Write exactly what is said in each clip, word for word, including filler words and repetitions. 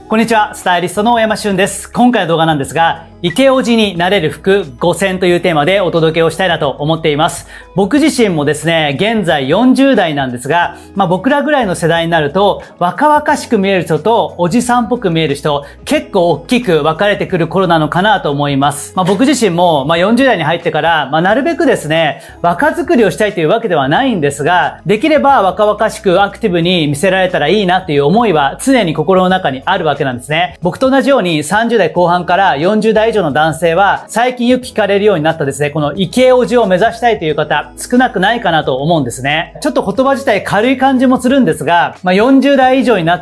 こんにちは、スタイリストの大山俊です。今回の動画なんですが、イケオジになれる服ごせんというテーマでお届けをしたいなと思っています。僕自身もですね、現在よんじゅう代なんですが、まあ僕らぐらいの世代になると、若々しく見える人とおじさんっぽく見える人、結構大きく分かれてくる頃なのかなと思います。まあ僕自身も、まあよんじゅう代に入ってから、まあなるべくですね、若作りをしたいというわけではないんですが、できれば若々しくアクティブに見せられたらいいなという思いは常に心の中にあるわけなんですね。僕と同じようにさんじゅう代後半からよんじゅう代以上の男性は最近よく聞かれるようになったですね、このイケオジを目指したいという方少なくないかなと思うんですね。ちょっと言葉自体軽い感じもするんですが、まあ、よんじゅう代以上になって、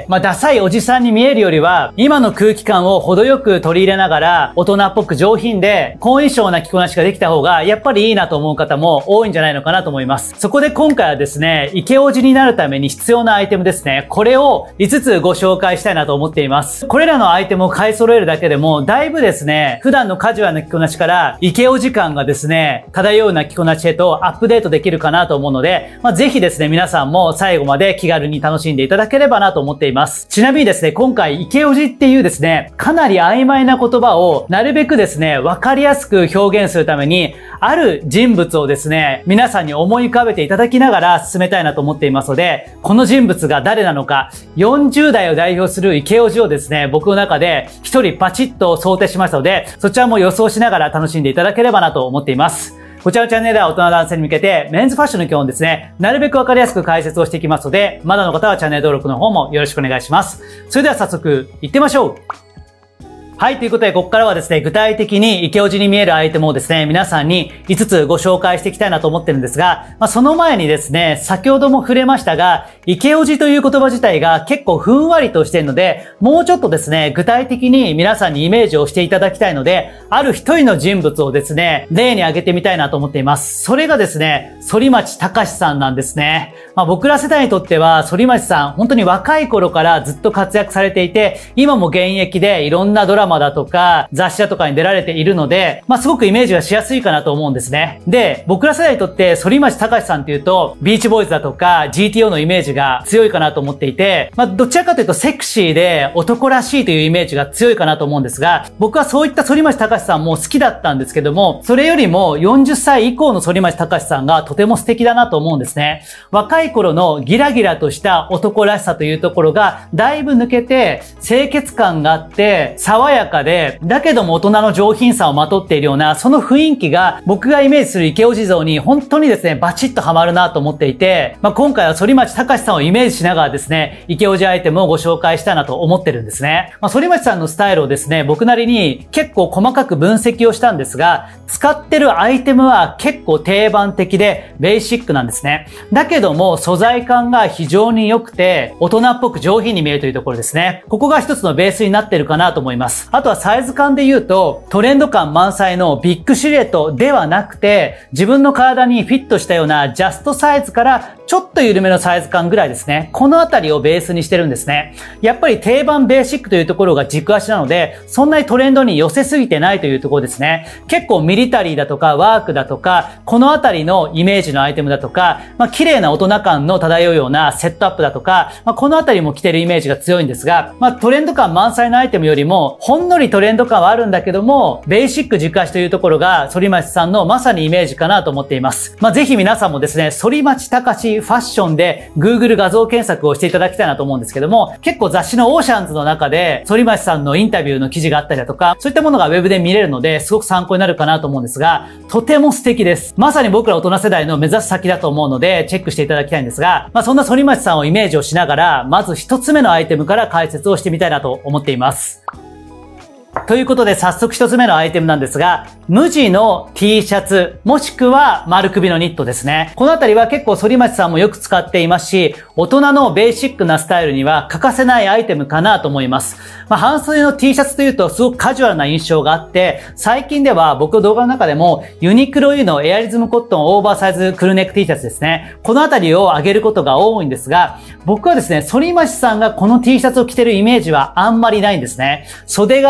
まあ、ダサいおじさんに見えるよりは今の空気感を程よく取り入れながら大人っぽく上品で好印象な着こなしができた方がやっぱりいいなと思う方も多いんじゃないのかなと思います。そこで今回はですね、イケオジになるために必要なアイテムですね、これをいつつご紹介したいなと思っています。これらのアイテムを買い揃えるだけでもだいぶですね、普段のカジュアルな着こなしからイケオジ感がですね、漂うような着こなしへとアップデートできるかなと思うので、まあ、ぜひですね、皆さんも最後まで気軽に楽しんでいただければなと思っています。ちなみにですね、今回イケオジっていうですね、かなり曖昧な言葉をなるべくですね、わかりやすく表現するために、ある人物をですね、皆さんに思い浮かべていただきながら進めたいなと思っていますので、この人物が誰なのか、よんじゅう代を代表するイケオジをですね、僕の中で一人パチッと想定しましたので、そちらも予想しながら楽しんでいただければなと思っています。こちらのチャンネルでは大人男性に向けてメンズファッションの基本ですね、なるべくわかりやすく解説をしていきますので、まだの方はチャンネル登録の方もよろしくお願いします。それでは早速行ってみましょう。はい、ということで、ここからはですね、具体的にイケオジに見えるアイテムをですね、皆さんにいつつご紹介していきたいなと思ってるんですが、まあ、その前にですね、先ほども触れましたが、イケオジという言葉自体が結構ふんわりとしているので、もうちょっとですね、具体的に皆さんにイメージをしていただきたいので、ある一人の人物をですね、例に挙げてみたいなと思っています。それがですね、反町隆史さんなんですね。まあ、僕ら世代にとっては、反町さん、本当に若い頃からずっと活躍されていて、今も現役でいろんなドラマだとか雑誌だとかに出られているので、まあすごくイメージがしやすいかなと思うんですね。で、僕ら世代にとって反町隆史さんっていうと、ビーチボーイズだとか ジーティーオー のイメージが強いかなと思っていて、まあどちらかというとセクシーで男らしいというイメージが強いかなと思うんですが、僕はそういった反町隆史さんも好きだったんですけども、それよりもよんじゅっさい以降の反町隆史さんがとても素敵だなと思うんですね。若い頃のギラギラとした男らしさというところがだいぶ抜けて、清潔感があって爽やかで、だけども大人の上品さをまとっているような、その雰囲気が僕がイメージするイケオジ像に本当にですね、バチッとハマるなと思っていて、まあ、今回は反町隆史さんをイメージしながらですね、イケオジアイテムをご紹介したいなと思ってるんですね。まあ、反町さんのスタイルをですね、僕なりに結構細かく分析をしたんですが、使ってるアイテムは結構定番的でベーシックなんですね。だけども素材感が非常に良くて、大人っぽく上品に見えるというところですね。ここが一つのベースになってるかなと思います。あとはサイズ感で言うと、トレンド感満載のビッグシルエットではなくて、自分の体にフィットしたようなジャストサイズからちょっと緩めのサイズ感ぐらいですね。このあたりをベースにしてるんですね。やっぱり定番ベーシックというところが軸足なので、そんなにトレンドに寄せすぎてないというところですね。結構ミリタリーだとかワークだとか、このあたりのイメージのアイテムだとか、まあ綺麗な大人感の漂うようなセットアップだとか、まあこのあたりも着てるイメージが強いんですが、まあトレンド感満載のアイテムよりも、ほんのりトレンド感はあるんだけども、ベーシック軸足というところが反町さんのまさにイメージかなと思っています。まあぜひ皆さんもですね、反町隆史ファッションで Google 画像検索をしていただきたいなと思うんですけども、結構雑誌のオーシャンズの中で反町さんのインタビューの記事があったりだとか、そういったものがウェブで見れるので、すごく参考になるかなと思うんですが、とても素敵です。まさに僕ら大人世代の目指す先だと思うので、チェックしていただきたいんですが、まあそんな反町さんをイメージをしながら、まず一つ目のアイテムから解説をしてみたいなと思っています。ということで早速一つ目のアイテムなんですが、無地の T シャツ、もしくは丸首のニットですね。このあたりは結構反町さんもよく使っていますし、大人のベーシックなスタイルには欠かせないアイテムかなと思います。まあ、半袖の T シャツというとすごくカジュアルな印象があって、最近では僕の動画の中でもユニクロ U のエアリズムコットンオーバーサイズクルーネック T シャツですね。このあたりを上げることが多いんですが、僕はですね、反町さんがこの T シャツを着てるイメージはあんまりないんですね。袖が長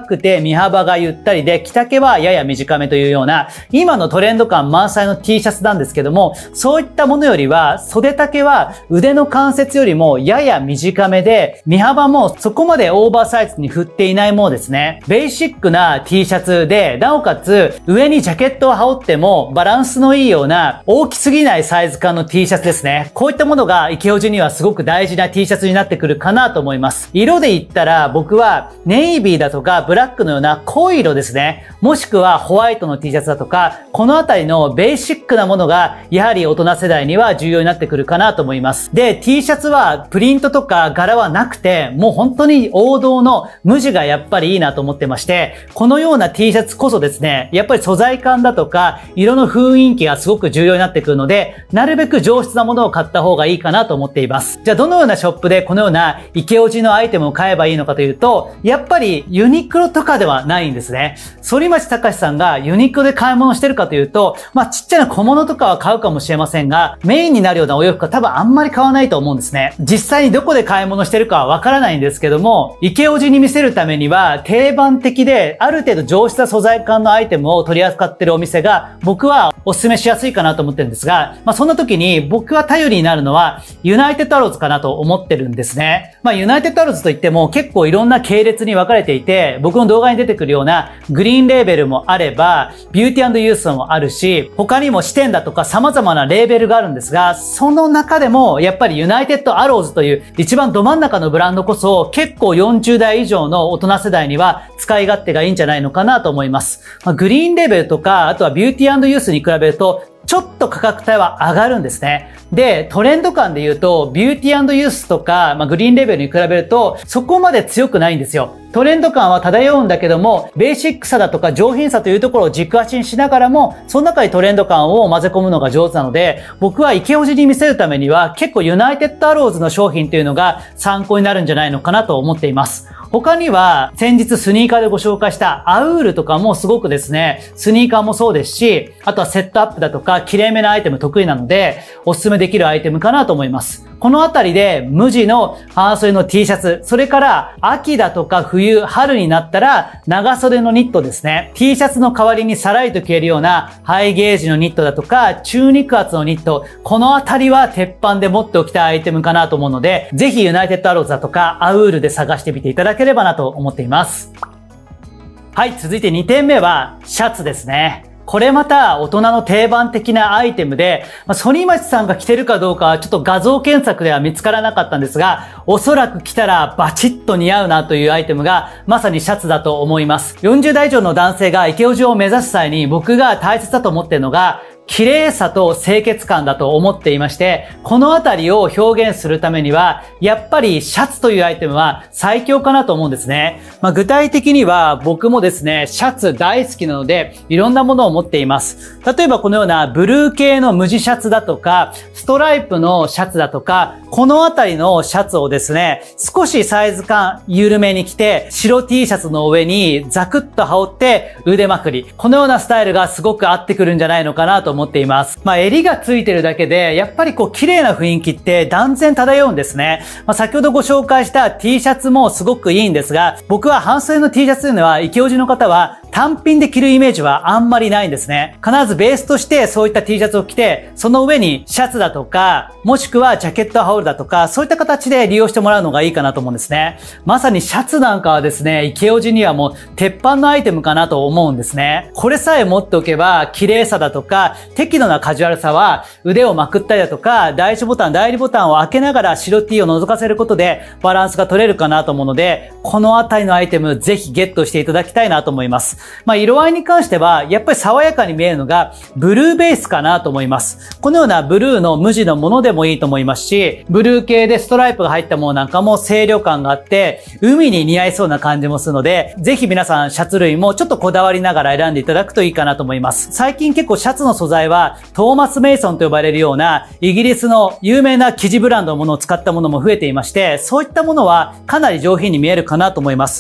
くて身幅がゆったりで、着丈はやや短めというような、今のトレンド感満載の T シャツなんですけども、そういったものよりは、袖丈は腕の関節よりもやや短めで、身幅もそこまでオーバーサイズに振っていないものですね。ベーシックな T シャツで、なおかつ上にジャケットを羽織ってもバランスのいいような大きすぎないサイズ感の T シャツですね。こういったものがイケオジにはすごく大事な T シャツになってくるかなと思います。色で言ったら僕はネイビーだとかブラックのような濃い色ですね。もしくはホワイトの T シャツだとか、このあたりのベーシックなものがやはり大人世代には重要になってくるかなと思います。で、T シャツはプリントとか柄はなくて、もう本当に王道の無地がやっぱりいいなと思ってまして、このような T シャツこそですね、やっぱり素材感だとか色の雰囲気がすごく重要になってくるので、なるべく上質なものを買った方がいいかなと思っています。じゃあどのようなショップでこのようなイケオジのアイテムを買えばいいのかというと、やっぱりユニクロとかではないんですね。反町隆史さんがユニクロで買い物してるかというと、まあちっちゃな小物とかは買うかもしれませんが、メインになるようなお洋服は多分あんまり買わないと思うんですね。実際にどこで買い物してるかはわからないんですけども、イケオジに見せるためには定番的である程度上質な素材感のアイテムを取り扱っているお店が僕はお勧めしやすいかなと思ってるんですが、まあそんな時に僕は頼りになるのはユナイテッドアローズかなと思ってるんですね。まあユナイテッドアローズといっても結構いろんな系列に分かれていて、僕の動画に出てくるようなグリーンレーベルもあれば、ビューティー&ユースもあるし、他にも視点だとか様々なレーベルがあるんですが、その中でもやっぱりユナイテッドアローズという一番ど真ん中のブランドこそ結構よんじゅう代以上の大人世代には使い勝手がいいんじゃないのかなと思います。まあ、グリーンレーベルとか、あとはビューティー&ユースに比べるとちょっと価格帯は上がるんですね。で、トレンド感で言うと、ビューティー&ユースとか、まあ、グリーンレベルに比べると、そこまで強くないんですよ。トレンド感は漂うんだけども、ベーシックさだとか上品さというところを軸足にしながらも、その中にトレンド感を混ぜ込むのが上手なので、僕はイケオジに見せるためには、結構ユナイテッドアローズの商品というのが参考になるんじゃないのかなと思っています。他には、先日スニーカーでご紹介したアウールとかもすごくですね、スニーカーもそうですし、あとはセットアップだとか、綺麗めなアイテム得意なので、おすすめできるアイテムかなと思います。このあたりで無地の半袖の T シャツ、それから秋だとか冬、春になったら長袖のニットですね。T シャツの代わりにさらりと着れるようなハイゲージのニットだとか中肉厚のニット、このあたりは鉄板で持っておきたいアイテムかなと思うので、ぜひユナイテッドアローズだとかアウールで探してみていただければなと思っています。はい、続いてにてんめはシャツですね。これまた大人の定番的なアイテムで、まあ、反町さんが着てるかどうかはちょっと画像検索では見つからなかったんですが、おそらく着たらバチッと似合うなというアイテムがまさにシャツだと思います。よんじゅう代以上の男性がイケオジを目指す際に僕が大切だと思っているのが、綺麗さと清潔感だと思っていまして、このあたりを表現するためには、やっぱりシャツというアイテムは最強かなと思うんですね。まあ、具体的には僕もですね、シャツ大好きなので、いろんなものを持っています。例えばこのようなブルー系の無地シャツだとか、ストライプのシャツだとか、このあたりのシャツをですね、少しサイズ感緩めに着て、白 T シャツの上にザクッと羽織って腕まくり。このようなスタイルがすごく合ってくるんじゃないのかなと思っています。まあ、襟がついてるだけで、やっぱりこう綺麗な雰囲気って断然漂うんですね。まあ、先ほどご紹介した T シャツもすごくいいんですが、僕は半袖の T シャツというのは、イケオジの方は単品で着るイメージはあんまりないんですね。必ずベースとしてそういった T シャツを着て、その上にシャツだとか、もしくはジャケット羽織るだとか、そういった形で利用してもらうのがいいかなと思うんですね。まさにシャツなんかはですね、イケオジにはもう鉄板のアイテムかなと思うんですね。これさえ持っておけば、綺麗さだとか、適度なカジュアルさは腕をまくったりだとか、第一ボタン、第二ボタンを開けながら白 T を覗かせることでバランスが取れるかなと思うので、このあたりのアイテムぜひゲットしていただきたいなと思います。まあ、色合いに関しては、やっぱり爽やかに見えるのがブルーベースかなと思います。このようなブルーの無地のものでもいいと思いますし、ブルー系でストライプが入ったものなんかも清涼感があって、海に似合いそうな感じもするので、ぜひ皆さんシャツ類もちょっとこだわりながら選んでいただくといいかなと思います。最近結構シャツの素材はトーマス・メイソンと呼ばれるようなイギリスの有名な生地ブランドのものを使ったものも増えていまして、そういったものはかなり上品に見えるかなと思います。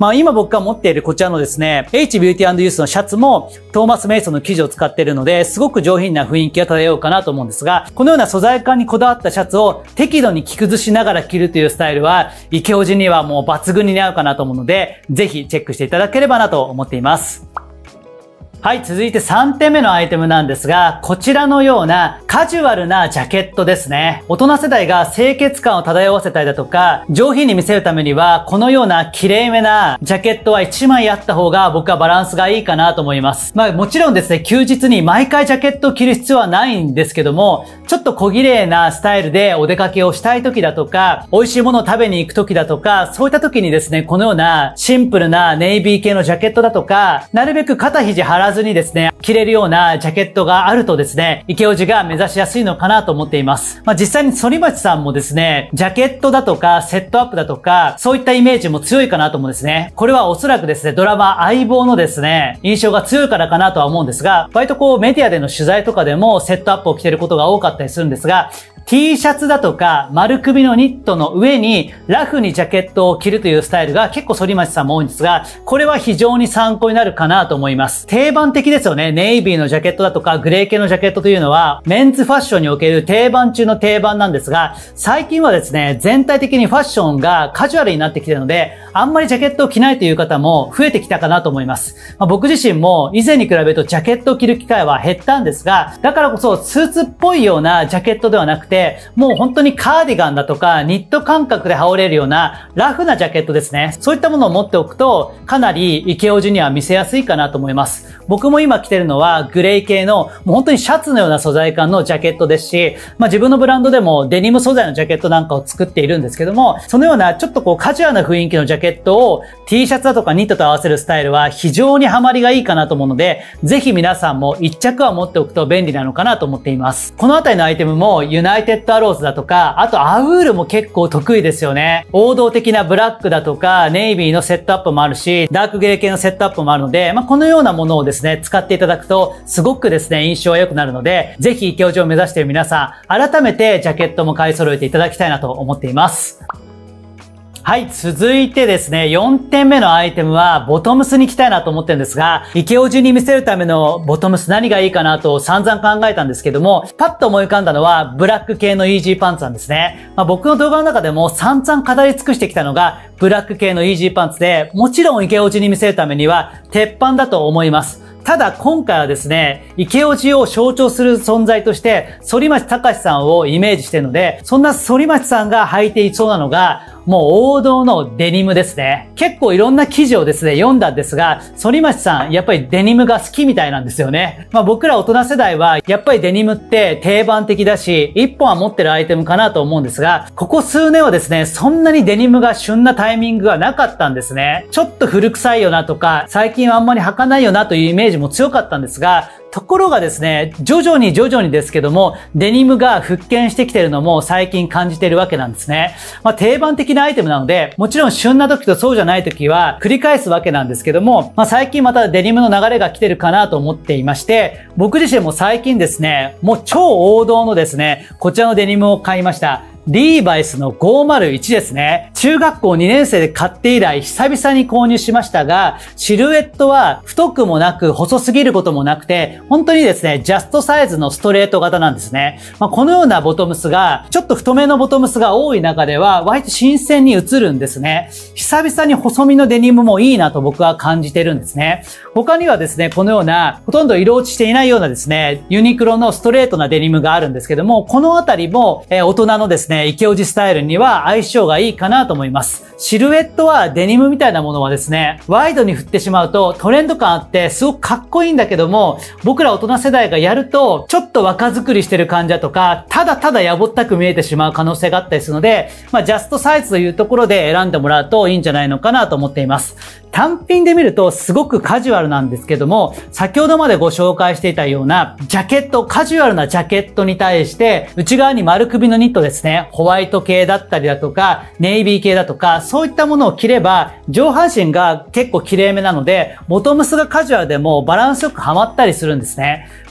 まあ今僕が持っているこちらのですね、H ビューティー&ユースのシャツもトーマス・メイソンの生地を使っているので、すごく上品な雰囲気が漂うかなと思うんですが、このような素材感にこだわったシャツを適度に着崩しながら着るというスタイルは、イケオジにはもう抜群に似合うかなと思うので、ぜひチェックしていただければなと思っています。はい、続いてさんてんめのアイテムなんですが、こちらのようなカジュアルなジャケットですね。大人世代が清潔感を漂わせたりだとか、上品に見せるためには、このような綺麗めなジャケットはいちまいあった方が僕はバランスがいいかなと思います。まあもちろんですね、休日に毎回ジャケットを着る必要はないんですけども、ちょっと小綺麗なスタイルでお出かけをしたい時だとか、美味しいものを食べに行く時だとか、そういった時にですね、このようなシンプルなネイビー系のジャケットだとか、なるべく肩肘張らずにですね、着れるようなジャケットがあるとですね、イケオジが目指しやすいのかなと思っています。まあ実際に反町さんもですね、ジャケットだとかセットアップだとか、そういったイメージも強いかなと思うんですね。これはおそらくですね、ドラマ相棒のですね、印象が強いからかなとは思うんですが、割とこうメディアでの取材とかでもセットアップを着てることが多かったりするんですが、T シャツだとか丸首のニットの上にラフにジャケットを着るというスタイルが結構反町さんも多いんですが、これは非常に参考になるかなと思います。定番的ですよね。ネイビーのジャケットだとかグレー系のジャケットというのはメンズファッションにおける定番中の定番なんですが、最近はですね、全体的にファッションがカジュアルになってきているので、あんまりジャケットを着ないという方も増えてきたかなと思います。まあ、僕自身も以前に比べるとジャケットを着る機会は減ったんですが、だからこそスーツっぽいようなジャケットではなくて、もう本当にカーディガンだとかニット感覚で羽織れるようなラフなジャケットですね。そういったものを持っておくとかなりイケオジには見せやすいかなと思います。僕も今着てるのはグレー系のもう本当にシャツのような素材感のジャケットですし、まあ自分のブランドでもデニム素材のジャケットなんかを作っているんですけども、そのようなちょっとこうカジュアルな雰囲気のジャケットを T シャツだとかニットと合わせるスタイルは非常にハマりがいいかなと思うので、ぜひ皆さんも一着は持っておくと便利なのかなと思っています。このあたりのアイテムもユナイテッドアローズだとか、あとアウールも結構得意ですよね。王道的なブラックだとかネイビーのセットアップもあるし、ダークグレー系のセットアップもあるので、まあ、このようなものをですね、使っていただくとすごくですね、印象が良くなるので、ぜひイケオジを目指している皆さん、改めてジャケットも買い揃えていただきたいなと思っています。はい、続いてですね、よんてんめのアイテムはボトムスに着たいなと思ってるんですが、イケオジに見せるためのボトムス何がいいかなと散々考えたんですけども、パッと思い浮かんだのはブラック系のイージーパンツなんですね。まあ、僕の動画の中でも散々語り尽くしてきたのがブラック系のイージーパンツで、もちろんイケオジに見せるためには鉄板だと思います。ただ今回はですね、イケオジを象徴する存在として、反町隆史さんをイメージしているので、そんな反町さんが履いていそうなのが、もう王道のデニムですね。結構いろんな記事をですね、読んだんですが、反町さん、やっぱりデニムが好きみたいなんですよね。まあ僕ら大人世代は、やっぱりデニムって定番的だし、一本は持ってるアイテムかなと思うんですが、ここ数年はですね、そんなにデニムが旬なタイミングがなかったんですね。ちょっと古臭いよなとか、最近はあんまり履かないよなというイメージも強かったんですが、ところがですね、徐々に徐々にですけども、デニムが復権してきているのも最近感じているわけなんですね。まあ定番的なアイテムなので、もちろん旬な時とそうじゃない時は繰り返すわけなんですけども、まあ最近またデニムの流れが来てるかなと思っていまして、僕自身も最近ですね、もう超王道のですね、こちらのデニムを買いました。リーバイスのごまるいちですね。中学校にねん生で買って以来久々に購入しましたが、シルエットは太くもなく細すぎることもなくて、本当にですね、ジャストサイズのストレート型なんですね。まあ、このようなボトムスが、ちょっと太めのボトムスが多い中では、割と新鮮に映るんですね。久々に細身のデニムもいいなと僕は感じてるんですね。他にはですね、このような、ほとんど色落ちしていないようなですね、ユニクロのストレートなデニムがあるんですけども、このあたりも、えー、大人のですね、イケオジスタイルには相性がいいかなと思います。シルエットはデニムみたいなものはですね、ワイドに振ってしまうとトレンド感あってすごくかっこいいんだけども、僕ら大人世代がやるとちょっと若作りしてる感じだとか、ただただやぼったく見えてしまう可能性があったりするので、まあジャストサイズというところで選んでもらうといいんじゃないのかなと思っています。単品で見るとすごくカジュアルなんですけども、先ほどまでご紹介していたようなジャケット、カジュアルなジャケットに対して内側に丸首のニットですね、ホワイト系だったりだとかネイビー系だとか、そういったものを着れば上半身が結構綺麗めなので、ボトムスがカジュアルでもバランスよくはまったりするんですね。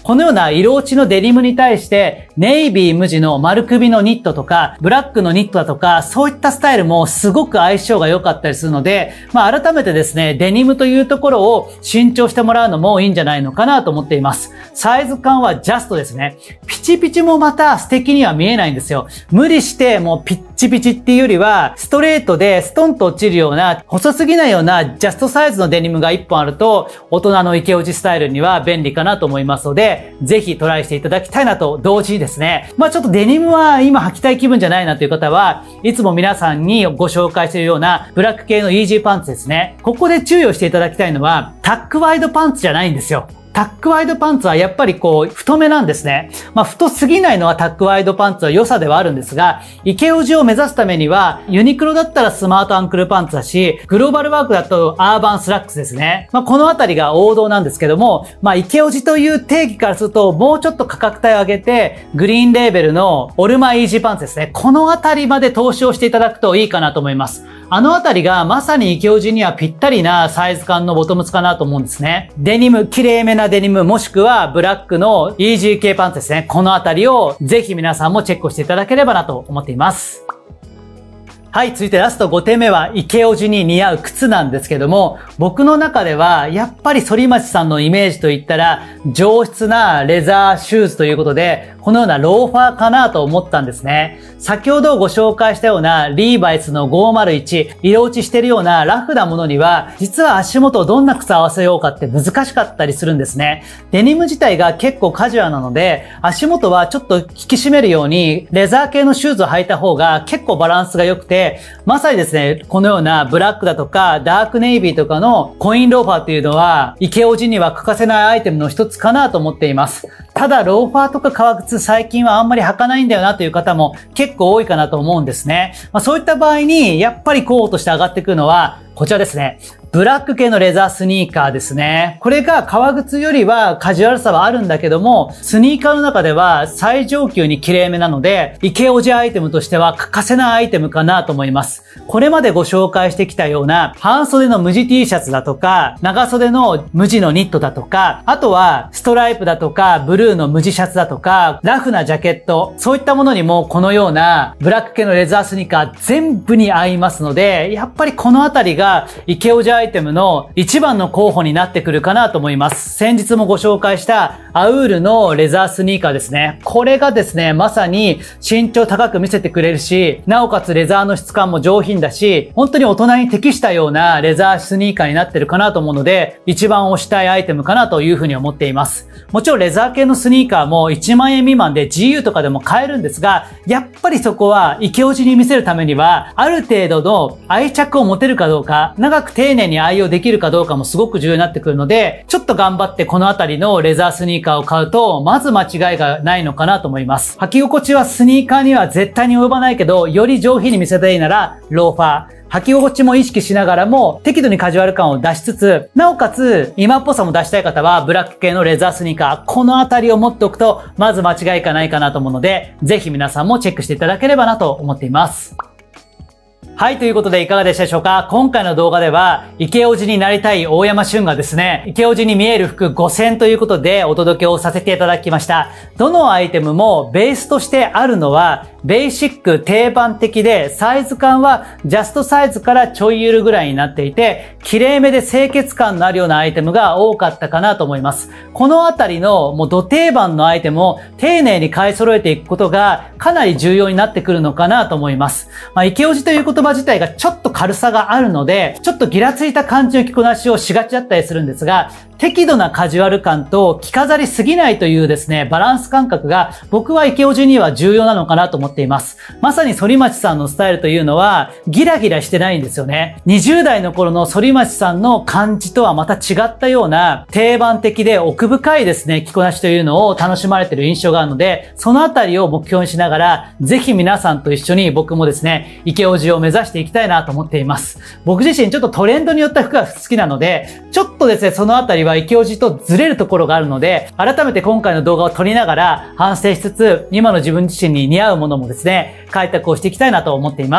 このような色落ちのデニムに対して、ネイビー無地の丸首のニットとか、ブラックのニットだとか、そういったスタイルもすごく相性が良かったりするので、まあ改めてですね、デニムというところを新調してもらうのもいいんじゃないのかなと思っています。サイズ感はジャストですね。ピチピチもまた素敵には見えないんですよ。無理してもうピッチピチっていうよりは、ストレートでストンと落ちるような、細すぎないようなジャストサイズのデニムがいっぽんあると、大人のイケオジスタイルには便利かなと思いますので、ぜひトライしていただきたいなと同時にですね、まあちょっとデニムは今履きたい気分じゃないなという方は、いつも皆さんにご紹介しているようなブラック系のイージーパンツですね。ここで注意をしていただきたいのは、タックワイドパンツじゃないんですよ。タックワイドパンツはやっぱりこう、太めなんですね。まあ、太すぎないのはタックワイドパンツは良さではあるんですが、イケオジを目指すためには、ユニクロだったらスマートアンクルパンツだし、グローバルワークだとアーバンスラックスですね。まあ、このあたりが王道なんですけども、まあ、イケオジという定義からすると、もうちょっと価格帯を上げて、グリーンレーベルのオルマイージーパンツですね。このあたりまで投資をしていただくといいかなと思います。あのあたりがまさにイケオジにはぴったりなサイズ感のボトムスかなと思うんですね。デニム、綺麗めなデニム、もしくはブラックのイージー系パンツですね。このあたりをぜひ皆さんもチェックをしていただければなと思っています。はい、続いてラストごてんめはイケオジに似合う靴なんですけども、僕の中ではやっぱり反町さんのイメージといったら上質なレザーシューズということで、このようなローファーかなと思ったんですね。先ほどご紹介したようなリーバイスのごーまるいち、色落ちしてるようなラフなものには、実は足元をどんな靴合わせようかって難しかったりするんですね。デニム自体が結構カジュアルなので、足元はちょっと引き締めるようにレザー系のシューズを履いた方が結構バランスが良くて、まさにですね、このようなブラックだとかダークネイビーとかのコインローファーっていうのは、イケオジには欠かせないアイテムの一つかなと思っています。ただ、ローファーとか革靴最近はあんまり履かないんだよなという方も結構多いかなと思うんですね。まあ、そういった場合に、やっぱり候補として上がってくるのは、こちらですね。ブラック系のレザースニーカーですね。これが革靴よりはカジュアルさはあるんだけども、スニーカーの中では最上級に綺麗めなので、イケオジアイテムとしては欠かせないアイテムかなと思います。これまでご紹介してきたような半袖の無地 T シャツだとか、長袖の無地のニットだとか、あとはストライプだとか、ブルーの無地シャツだとか、ラフなジャケット、そういったものにもこのようなブラック系のレザースニーカー全部に合いますので、やっぱりこのあたりがイケオジアアイテムの一番の候補になってくるかなと思います。先日もご紹介したアウールのレザースニーカーですね。これがですね、まさに身長高く見せてくれるし、なおかつレザーの質感も上品だし、本当に大人に適したようなレザースニーカーになってるかなと思うので、一番推したいアイテムかなというふうに思っています。もちろんレザー系のスニーカーもいちまんえん未満で ジーユー とかでも買えるんですが、やっぱりそこはイケオジに見せるためには、ある程度の愛着を持てるかどうか、長く丁寧に愛用できるかどうかもすごく重要になってくるので、ちょっと頑張ってこのあたりのレザースニーカーを買うと、まず間違いがないのかなと思います。履き心地はスニーカーには絶対に及ばないけど、より上品に見せたいなら、ローファー。履き心地も意識しながらも、適度にカジュアル感を出しつつ、なおかつ、今っぽさも出したい方は、ブラック系のレザースニーカー、このあたりを持っておくと、まず間違いがないかなと思うので、ぜひ皆さんもチェックしていただければなと思っています。はい、ということでいかがでしたでしょうか。今回の動画では、イケオジになりたい大山俊がですね、イケオジに見える服ごせんということでお届けをさせていただきました。どのアイテムもベースとしてあるのは、ベーシック定番的で、サイズ感はジャストサイズからちょいゆるぐらいになっていて、綺麗めで清潔感のあるようなアイテムが多かったかなと思います。このあたりのもうド定番のアイテムを丁寧に買い揃えていくことがかなり重要になってくるのかなと思います。まあ、イケオジという言葉自体がちょっと軽さがあるので、ちょっとギラついた感じの着こなしをしがちだったりするんですが、適度なカジュアル感と着飾りすぎないというですね、バランス感覚が僕はイケオジには重要なのかなと思っています。まさに反町さんのスタイルというのはギラギラしてないんですよね。にじゅう代の頃の反町さんの感じとはまた違ったような定番的で奥深いですね、着こなしというのを楽しまれている印象があるので、そのあたりを目標にしながら、ぜひ皆さんと一緒に僕もですね、イケオジを目指していきたいなと思っています。僕自身ちょっとトレンドによった服が好きなので、ちょっとですね、そのあたりはイケオジとずれるところがあるので、改めて今回の動画を撮りながら反省しつつ、今の自分自身に似合うものもですね、開拓をしていきたいなと思っています。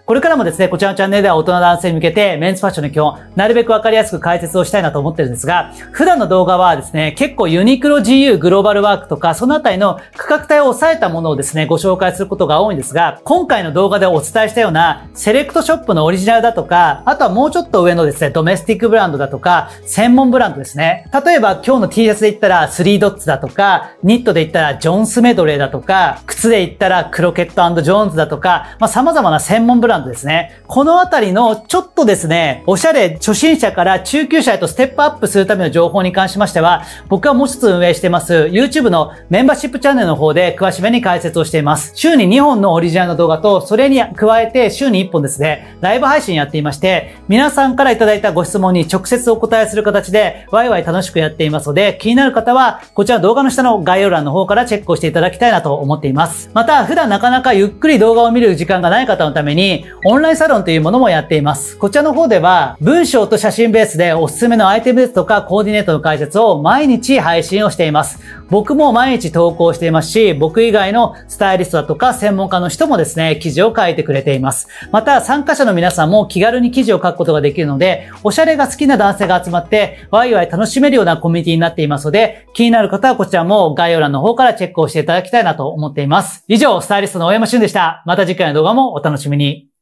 これからもですね、こちらのチャンネルでは大人男性に向けてメンズファッションの基本、なるべくわかりやすく解説をしたいなと思ってるんですが、普段の動画はですね、結構ユニクロ ジーユー グローバルワークとか、そのあたりの価格帯を抑えたものをですね、ご紹介することが多いんですが、今回の動画でお伝えしたようなセレクトショップのオリジナルだとか、あとはもうちょっと上のですね、ドメスティックブランドだとか、専門ブランドですね。例えば今日の T シャツで言ったらスリードッツだとか、ニットで言ったらジョンスメドレーだとか、靴で言ったらクロケット&ジョーンズだとか、まあ様々な専門ブランドですね。このあたりのちょっとですね、おしゃれ初心者から中級者へとステップアップするための情報に関しましては、僕はもう一つ運営しています YouTube のメンバーシップチャンネルの方で詳しめに解説をしています。週ににほんのオリジナルの動画と、それに加えて週にいっぽんですね、ライブ配信やっていまして、皆さんからいただいたご質問に直接お答えする形で、ワイワイ楽しくやっていますので、気になる方は、こちらの動画の下の概要欄の方からチェックをしていただきたいなと思っています。また、普段なかなかゆっくり動画を見る時間がない方のために、オンラインサロンというものもやっています。こちらの方では、文章と写真ベースでおすすめのアイテムですとか、コーディネートの解説を毎日配信をしています。僕も毎日投稿していますし、僕以外のスタイリストだとか専門家の人もですね、記事を書いてくれています。また、参加者の皆さんも気軽に記事を書くことができるので、おしゃれが好きな男性が集まって、ワイワイ楽しめるようなコミュニティになっていますので、気になる方はこちらも概要欄の方からチェックをしていただきたいなと思っています。以上、スタイリストの大山俊でした。また次回の動画もお楽しみに。